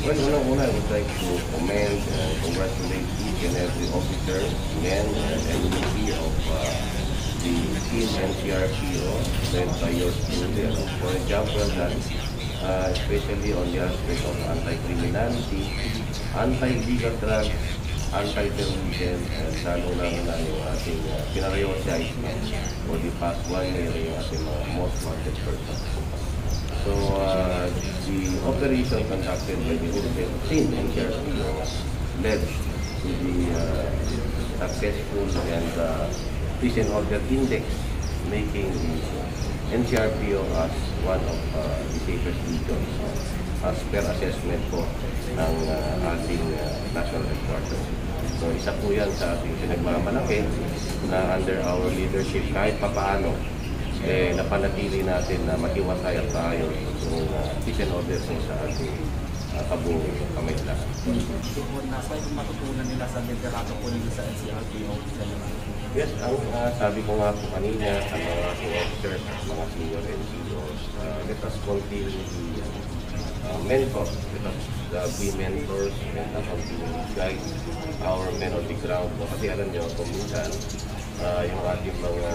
Well, unang-una, I would like to commend and congratulate each and every officer, men and MEP of the team NCRPO led by yours truly. For example, that especially on the aspect of anti-criminality, anti-illegal drugs, anti-terrorism, and lalo-lalo na yung ating pinarayosize for the past 1 year yung ating mga most wanted persons. So, the operation conducted by the Philippine team NCRPO led to the successful and peace and order index, making NCRPO as one of the safest regions as per assessment po ng ating national headquarters. So isa po yan sa ating pinagmamalaki na under our leadership kahit papaano napanatili natin na matiwasay at tayo yung peace and order sa ating kabuong pamilya. Nasa yung matutunan nila sa liderato po nila sa NCRPO? Yes, ang sabi ko nga po kanina sa mga officers at mga senior NCOs, let us continue the mentor, let us be mentors and continue to guide our men on the ground. Kasi alam nyo, kung minsan, yung ating mga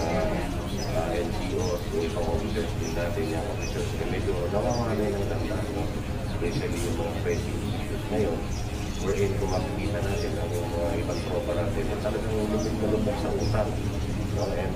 NCOs, yung ibang officers din natin, yung officers, medyo nakakalay ng tandaan, especially yung mga pressing issues ngayon, wherein kung makikita natin ang mga ibang tropa natin, talagang lumit na lumit sa utang. No? And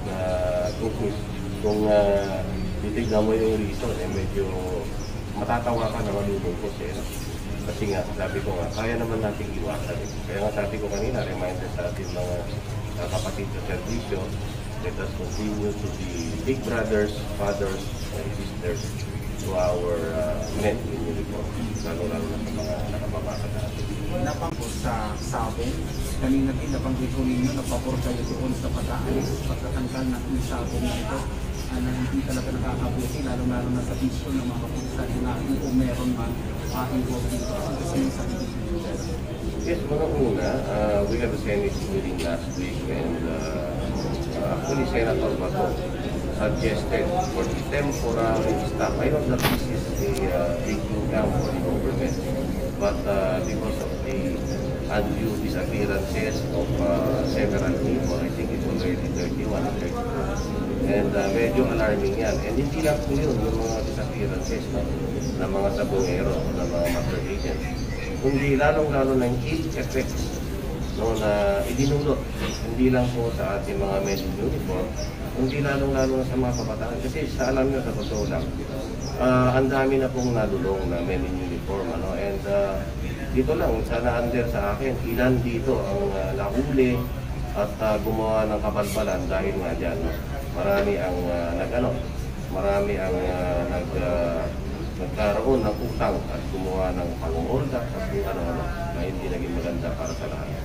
kung titignan mo yung reason, medyo matatawa ka na malulungkot. Kasi nga, sabi ko nga, kaya naman natin iwasan. Kaya nga sabi ko kanina, reminder sa ating mga kapatid sa servisyo, let us continue to be big brothers, fathers, and sisters to our men in uniform, lalo-lalo na sa mga nakababasa natin. Napangko sa sabong, kanina din nabanggit ko ninyo, napapor kayo doon sa pag-aalis, pagkatanggal na yung sabong na ito, na hindi talaga nakakabuti, lalo-lalo na sa bisyo ng mga kapulisan natin kung meron man involved dito. Kasi yung sabi dito. Yes, mga una, we had a Senate meeting last week and actually Senator Bato suggested for the temporary staff. I know that this is a big income for the government, but because of the undue disappearances of several people, I think it's already 31 or 32, and medyo alarming yan. And hindi lang po yun, yung mga disappearances ng mga sabongero, ng mga master agents, kundi lalong-lalo ng ill effects na idinulot, hindi lang po sa ating mga men in uniform, kundi lalong-lalo na sa mga kabataan. Kasi sa alam nyo, sa totoo lang, ang dami na pong nalulong na men in uniform. And dito lang, sana under sa akin, ilan dito ang nahuli at gumawa ng kabalbalan dahil nga dyan. Marami ang marami ang nagkaroon ng utang at gumawa ng pangungurda at kung ano-ano na hindi naging maganda para sa lahat.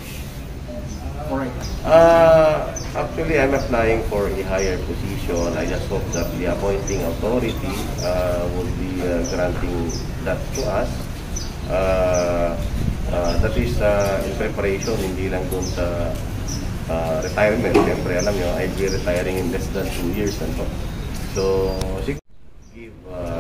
Alright. Actually, I'm applying for a higher position. I just hope that the appointing authority will be granting that to us. That is in preparation, hindi lang dun sa retirement. Siyempre, alam nyo, I'll be retiring in less than 2 years. So, give,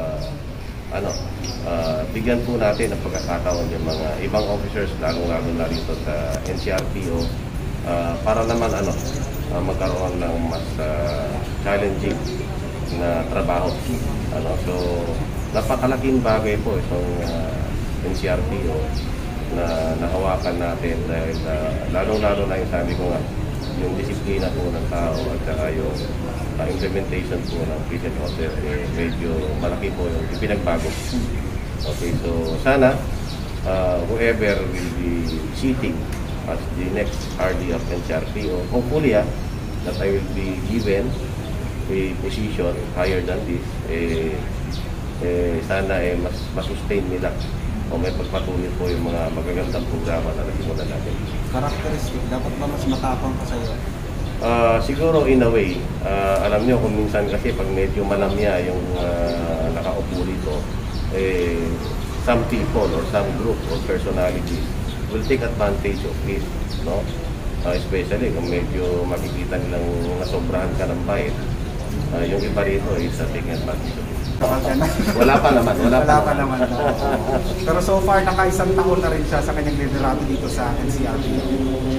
bigyan po natin ang pagkakataon yung mga ibang officers, lalong-lalo na rito sa NCRPO, para naman magkaroon ng mas challenging na trabaho. So, napakalaking bagay po itong NCRPO na nahawakan natin dahil lalong-lalo na yung sabi ko nga, yung disiplina po ng tao at saka yung implementation po ng peace and order, medyo malaki po yung pinagbago. Okay, so sana whoever will be sitting as the next RD of NCRPO, hopefully that I will be given a position higher than this, sana mas masustain nila o may pagpatuloy po yung mga magagandang programa na nasimulan natin. Characteristic, dapat ba mas matapang pa sa'yo? Siguro in a way, alam nyo kung minsan kasi pag medyo malamya yung nakaupo dito, some people or some group or personalities will take advantage of this, no? Especially kung medyo makikita nilang nasobrahan ka ng bait, yung iba rito is taking advantage of it. Kapag ka na. Wala pa naman, wala pa pa naman. Pero so far, naka-isang taon na rin siya sa kanyang liderato dito sa NCRPO.